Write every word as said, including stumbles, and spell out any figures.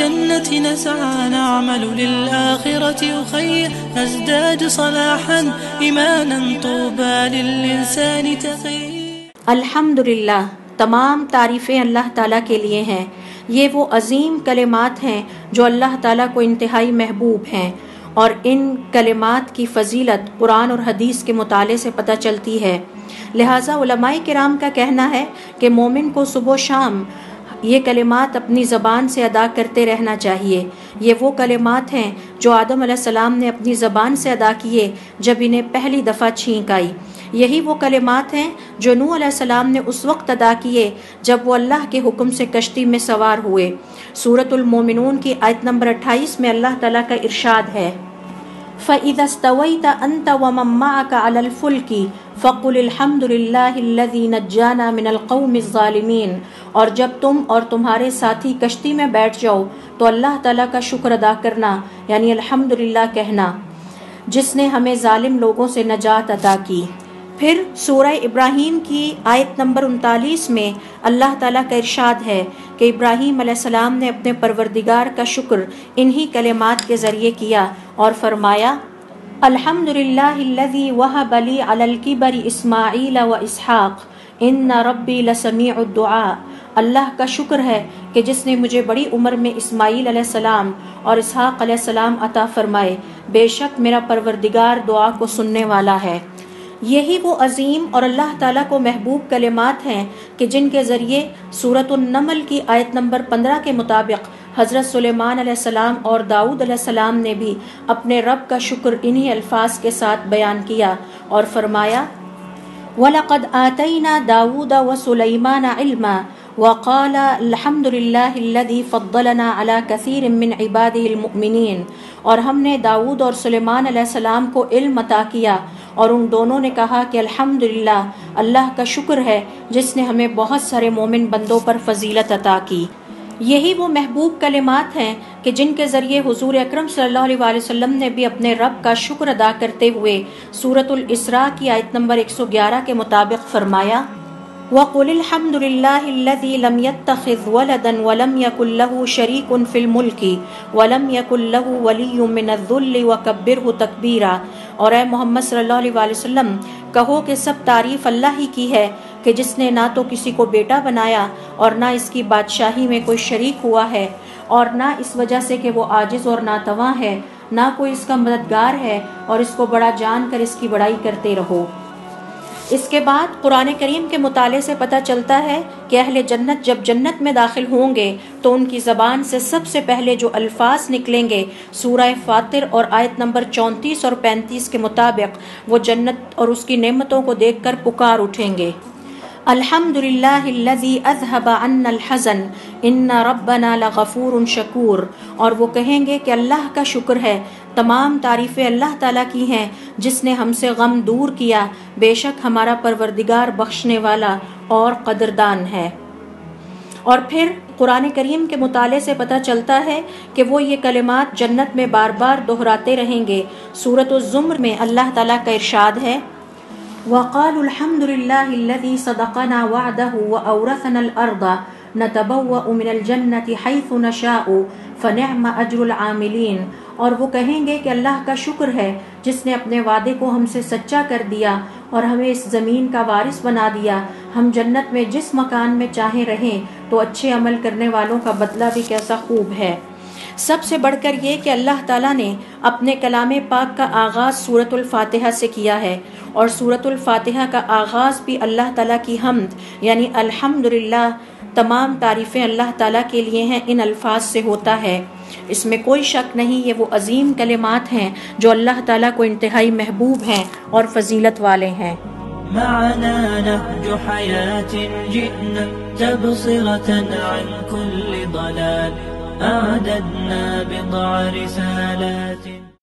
الجنة نسعى نعمل للآخرة أخي نزداد صلاحا إيمانا طوبى للإنسان تقي. الحمدللہ، تمام تعریفیں اللہ تعالیٰ کے لیے ہیں. یہ وہ عظیم کلمات ہیں جو اللہ تعالیٰ کو انتہائی محبوب ہیں، اور ان کلمات کی فضیلت قرآن اور حدیث کے مطالعے سے پتہ چلتی ہے. لہٰذا علماء کرام کا کہنا ہے کہ مومن کو صبح و شام یہ کلمات اپنی زبان سے ادا کرتے رہنا چاہیے. یہ وہ کلمات ہیں جو آدم علیہ السلام نے اپنی زبان سے ادا کیے جب انہیں پہلی دفعہ چھینک آئی. یہی وہ کلمات ہیں جو نوح علیہ السلام نے اس وقت ادا کیے جب وہ اللہ کے حکم سے کشتی میں سوار ہوئے. سورۃ المومنون کی آیت نمبر اٹھائیس میں اللہ تعالیٰ کا ارشاد ہے، فَإِذَا اسْتَوَيْتَ أَنْتَ وَمَن مَّعَكَ عَلَى الْفُلْكِ فَقُلِ الْحَمْدُ لِلَّهِ الَّذِي نَجَّانَا مِنَ الْقَوْمِ الظَّالِمِينَ. اور جب تم اور تمہارے ساتھی کشتی میں بیٹھ جاؤ تو اللہ تعالیٰ کا شکر ادا کرنا، یعنی الحمدللہ کہنا، جس نے ہمیں ظالم لوگوں سے نجات عطا کی. پھر سورہ ابراہیم کی آیت نمبر انتالیس میں اللہ تعالیٰ کا ارشاد ہے کہ ابراہیم علیہ السلام نے اپنے پروردگار کا شکر انہی کلمات کے ذریعے کیا اور فرمایا، الحمدللہ الذی وہب لی علی الکبر اسماعیل و اسحاق ان ربی لسمیع الدعاء. اللہ کا شکر ہے کہ جس نے مجھے بڑی عمر میں اسماعیل علیہ السلام اور اسحاق علیہ السلام عطا فرمائے، بے شک میرا پروردگار دعا کو سننے والا ہے. یہی وہ عظیم اور اللہ تعالیٰ کو محبوب کلمات ہیں کہ جن کے ذریعے سورۃ النمل کی آیت نمبر پندرہ کے مطابق حضرت سلیمان علیہ السلام اور داؤد علیہ السلام نے بھی اپنے رب کا شکر انہی الفاظ کے ساتھ بیان کیا اور فرمایا، وَلَقَدْ آتَيْنَا دَاوُودَ وَسُلَيْمَانَ عِلْمًا وَقَالَ الْحَمْدُ لِلَّهِ الَّذِي فَضَّلَنَا عَلَى كَثِيرٍ مِّنْ عِبَادِهِ الْمُؤْمِنِينَ. اور ہم نے داؤد اور سلیمان علیہ السلام کو علم عطا کیا اور ان دونوں نے کہا کہ الحمدللہ، اللہ کا شکر ہے جس نے ہمیں بہت سارے مومن بندوں پر فضیلت عطا کی. یہی وہ محبوب کلمات ہیں کہ جن کے ذریعے حضور اکرم صلی اللہ علیہ وآلہ وسلم نے بھی اپنے رب کا شکر ادا کرتے ہوئے سورۃ الاسراء کی آیت نمبر ایک سو گیارہ کے مطابق فرمایا، وَقُلِ الْحَمْدُ لِلَّهِ الَّذِي لَمْ يَتَّخِذْ وَلَدًا وَلَمْ يَكُنْ لَهُ شَرِيكٌ فِي الْمُلْكِ وَلَمْ يَكُنْ لَهُ وَلِيٌّ مِّنَ الذُّلِّ وَكَبِّرْهُ تَكْبِيرًا. اور اے محمد صلی اللہ علیہ وآلہ وسلم کہو کہ سب تعریف اللہ ہی کی ہے کہ جس نے نہ تو کسی کو بیٹا بنایا اور نہ اس کی بادشاہی میں کوئی شریک ہوا ہے، اور نہ اس وجہ سے کہ وہ عاجز اور ناتواں ہے، نہ کوئی اس کا مددگار ہے، اور اس کو بڑا جان کر اس کی بڑائی کرتے رہو. اس کے بعد قرآن کریم کے مطالعے سے پتہ چلتا ہے کہ اہل جنت جب جنت میں داخل ہوں گے تو ان کی زبان سے سب سے پہلے جو الفاظ نکلیں گے سورہ فاطر اور آیت نمبر چونتیس اور پینتیس کے مطابق وہ جنت اور اس کی نعمتوں کو دیکھ کر پکار اٹھیں گے، الحمدللہ الذی اذہب عنا الحزن ان ربنا لغفور شکور. اور وہ کہیں گے کہ اللہ کا شکر ہے، تمام تعریفیں اللہ تعالیٰ کی ہیں جس نے ہم سے غم دور کیا، بے شک ہمارا پروردگار بخشنے والا اور قدردان ہے. اور پھر قرآن کریم کے مطالعے سے پتہ چلتا ہے کہ وہ یہ کلمات جنت میں بار بار دہراتے رہیں گے. سورۃ الزمر میں اللہ تعالیٰ کا ارشاد ہے، وَقَالُوا الْحَمْدُ لِلَّهِ الَّذِي صَدَقَنَا وَعْدَهُ وَأَوْرَثَنَا الْأَرْضَ نَتَبَوَّأُ مِنَ الْجَنَّةِ حَيْثُ نَشَاءُ فَنِعْمَ أَجْرُ الْعَامِلِينَ. اور وہ کہیں گے کہ اللہ کا شکر ہے جس نے اپنے وعدے کو ہم سے سچا کر دیا اور ہمیں اس زمین کا وارث بنا دیا. ہم جنت میں جس مکان میں چاہیں رہیں تو اچھے عمل کرنے والوں کا بدلہ بھی کیسا خوب ہے. سب سے بڑھ کر یہ کہ اللہ تعالیٰ نے اپنے کلام پاک کا آغاز سورۃ الفاتحہ سے کیا ہے، اور سورۃ الفاتحہ کا آغاز بھی اللہ تعالیٰ کی حمد یعنی الحمدللہ، تمام تعریفیں اللہ تعالیٰ کے لیے ہیں، ان الفاظ سے ہوتا ہے. اس میں کوئی شک نہیں یہ وہ عظیم کلمات ہیں جو اللہ تعالیٰ کو انتہائی محبوب ہیں اور فضیلت والے ہیں. معنا نهج حياة جئنا تبصرة عن كل ضلال أعددنا بضع رسالات